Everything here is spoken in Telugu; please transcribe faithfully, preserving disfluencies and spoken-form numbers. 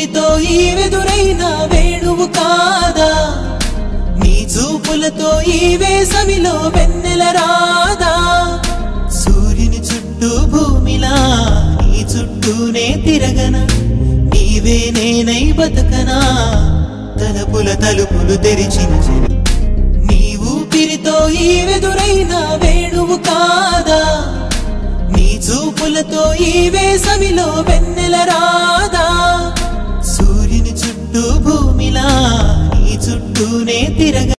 ఊపిరితో ఈ వెదురైన వేణువు కాదా నీ చూపులతో ఈ వేసవిలో వెన్నెల రాదా సూర్యుని చుట్టూ భూమిలా నీ చుట్టూనే తిరగనా నీవే నేనై బతకనా తలుపుల తలుపులు తెరిచిన నీ ఊపిరితో ఈ వెదురైన వేణువు కాదా నీ చూపులతో ఈ వేసవిలో వెన్నెల రాదా సూర్యుని చుట్టూ భూమిలా నీ చుట్టూనే తిరగ